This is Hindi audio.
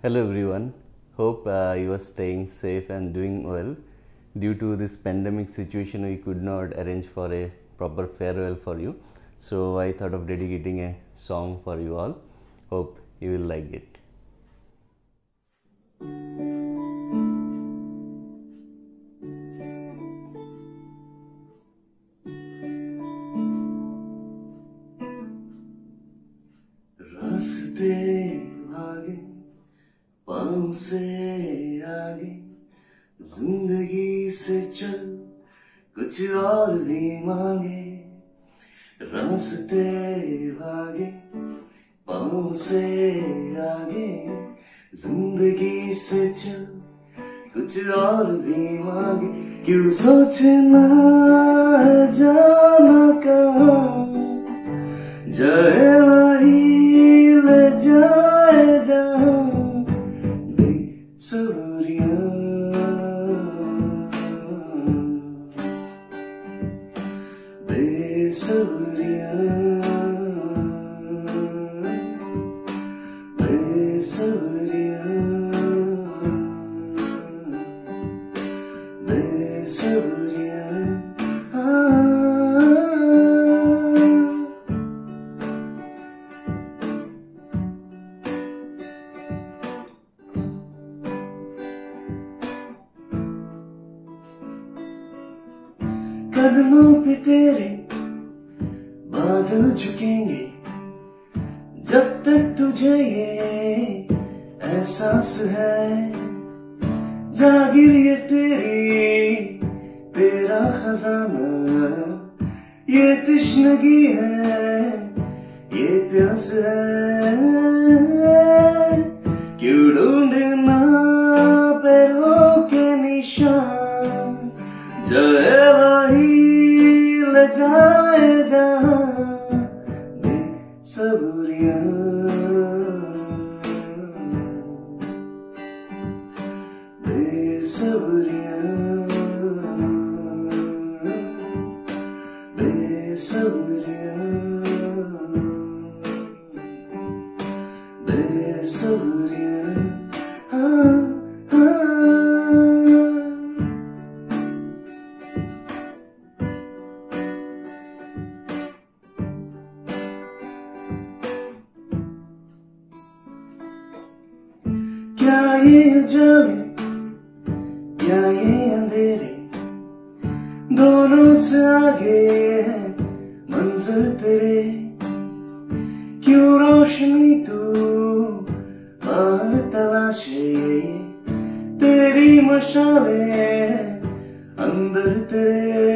Hello everyone. Hope you are staying safe and doing well. Due to this pandemic situation, we could not arrange for a proper farewell for you. So I thought of dedicating a song for you all. Hope you will like it. रास्ते भागे पाँव से आगे, जिंदगी से चल कुछ और भी मांगे। रास्ते भागे पाँव से आगे, जिंदगी से चल कुछ और भी मांगे। क्यों सोचना है जाना कहाँ, जाए वही ले जाए जहाँ। बेसब्रियाँ बेसब्रियाँ बेसब्रियाँ बेसब्रियाँ कदमों पे तेरे बादल झुकेंगे, जब तक तुझे ये एहसास है। जागीर ये तेरा खजाना, ये तश्नगी है, ये प्यास है। क्यों ढूंढना पैरों के निशान, जाए वही ले जाए जहाँ। बेसब्रियाँ बेसब्रियाँ बेसब्रियाँ बेसब्रियाँ क्या ये उजाले क्या ये अंधेरे, दोनों से आगे है मंजर तेरे। क्यों रोशनी तू बाहर तलाशे, तेरी मशाले अंदर तेरे।